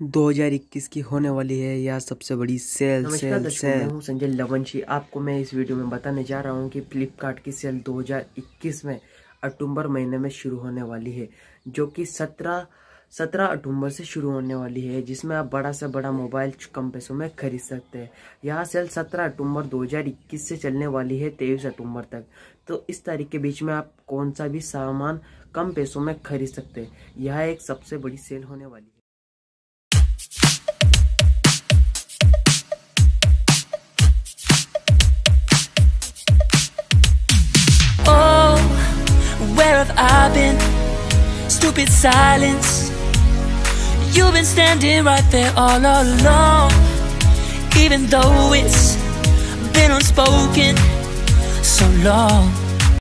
2021 की होने वाली है यह सबसे बड़ी सेल। नमस्कार दर्शकों, मैं हूं संजय लवंशी। आपको मैं इस वीडियो में बताने जा रहा हूं कि फ्लिपकार्ट की सेल 2021 में अक्टूबर महीने में शुरू होने वाली है, जो कि 17 अक्टूबर से शुरू होने वाली है, जिसमें आप बड़ा से बड़ा मोबाइल कम पैसों में खरीद सकते हैं। यह सेल 17 अक्टूबर 2021 से चलने वाली है 23 अक्टूबर तक। तो इस तारीख के बीच में आप कौन सा भी सामान कम पैसों में खरीद सकते हैं। यह एक सबसे बड़ी सेल होने वाली है। Where have I been? Stupid silence. You've been standing right there all along, even though it's been unspoken so long.